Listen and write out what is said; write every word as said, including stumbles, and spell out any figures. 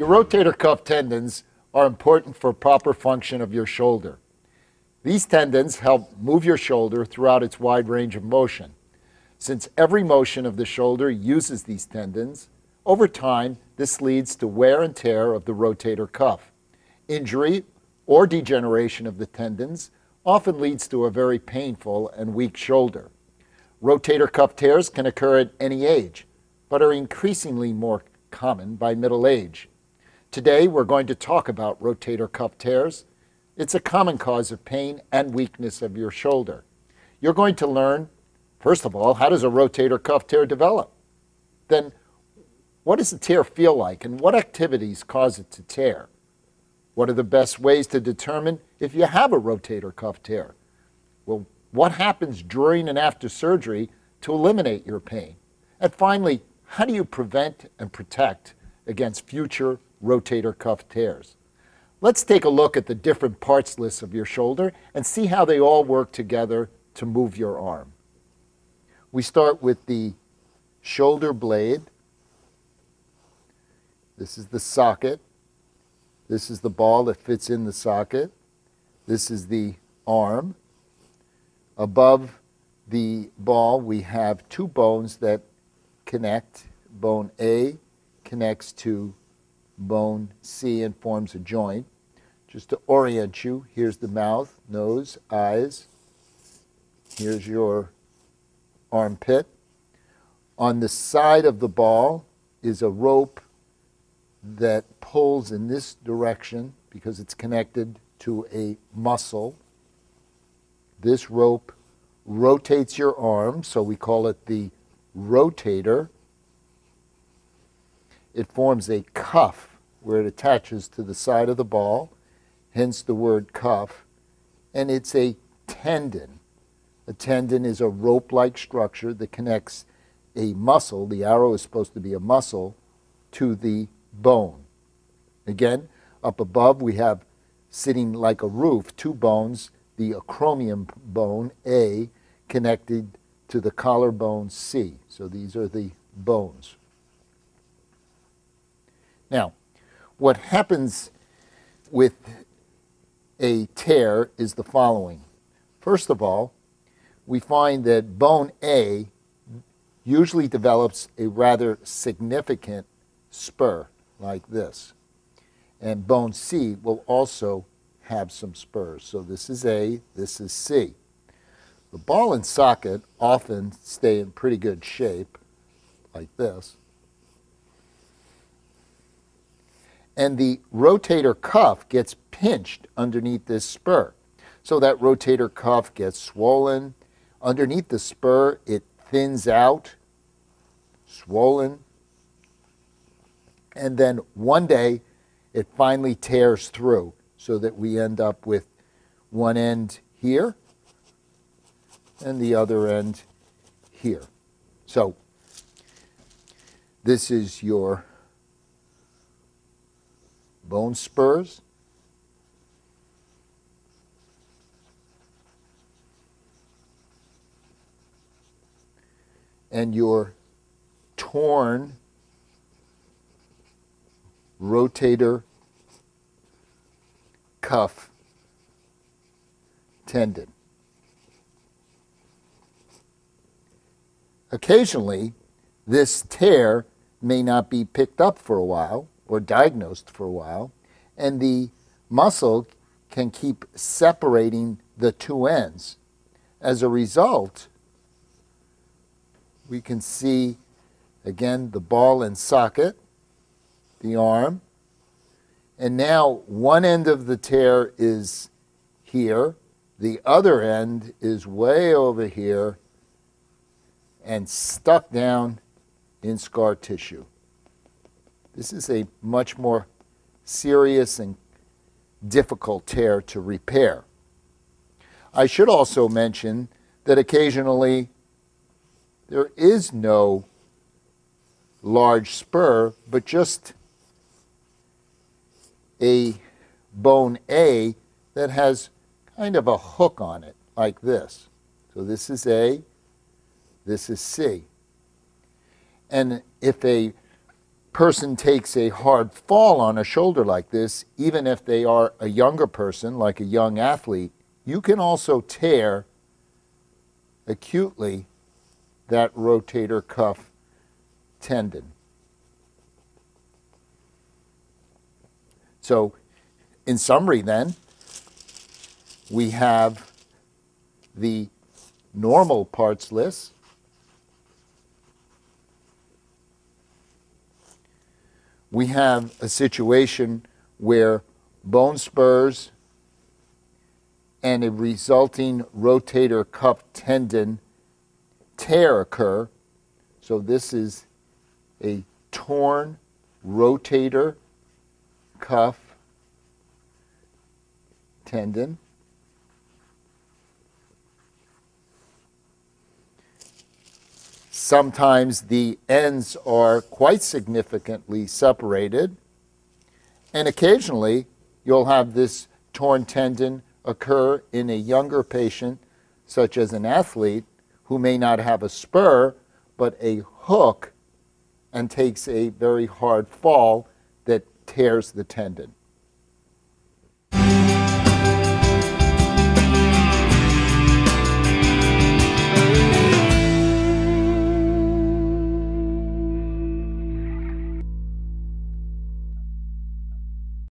Your rotator cuff tendons are important for proper function of your shoulder. These tendons help move your shoulder throughout its wide range of motion. Since every motion of the shoulder uses these tendons, over time, this leads to wear and tear of the rotator cuff. Injury or degeneration of the tendons often leads to a very painful and weak shoulder. Rotator cuff tears can occur at any age, but are increasingly more common by middle age. Today, we're going to talk about rotator cuff tears. It's a common cause of pain and weakness of your shoulder. You're going to learn, first of all, how does a rotator cuff tear develop? Then, what does a tear feel like and what activities cause it to tear? What are the best ways to determine if you have a rotator cuff tear? Well, what happens during and after surgery to eliminate your pain? And finally, how do you prevent and protect against future rotator cuff tears? Let's take a look at the different parts lists of your shoulder and see how they all work together to move your arm. We start with the shoulder blade. This is the socket. This is the ball that fits in the socket. This is the arm. Above the ball, we have two bones that connect. Bone A connects to bone C and forms a joint. Just to orient you, here's the mouth, nose, eyes. Here's your armpit. On the side of the ball is a rope that pulls in this direction because it's connected to a muscle. This rope rotates your arm, so we call it the rotator. It forms a cuff where it attaches to the side of the ball, hence the word cuff, and it's a tendon. A tendon is a rope-like structure that connects a muscle, the arrow is supposed to be a muscle, to the bone. Again, up above we have, sitting like a roof, two bones, the acromion bone A connected to the collarbone C. So these are the bones. Now, what happens with a tear is the following. First of all, we find that bone A usually develops a rather significant spur like this. And bone C will also have some spurs. So this is A, this is C. The ball and socket often stay in pretty good shape, like this. And the rotator cuff gets pinched underneath this spur. So that rotator cuff gets swollen. Underneath the spur, it thins out, swollen. And then one day, it finally tears through so that we end up with one end here and the other end here. So this is your bone spurs. And your torn rotator cuff tendon. Occasionally, this tear may not be picked up for a while or diagnosed for a while, and the muscle can keep separating the two ends. As a result, we can see, again, the ball and socket, the arm, and now one end of the tear is here, the other end is way over here and stuck down in scar tissue. This is a much more serious and difficult tear to repair. I should also mention that occasionally there is no large spur, but just a bone A that has kind of a hook on it, like this. So this is A, this is C. And if a person takes a hard fall on a shoulder like this, even if they are a younger person, like a young athlete, you can also tear acutely that rotator cuff tendon. So, in summary then, we have the normal parts list, we have a situation where bone spurs and a resulting rotator cuff tendon tear occur. So this is a torn rotator cuff tendon. Sometimes the ends are quite significantly separated, and occasionally you'll have this torn tendon occur in a younger patient, such as an athlete, who may not have a spur, but a hook, and takes a very hard fall that tears the tendon.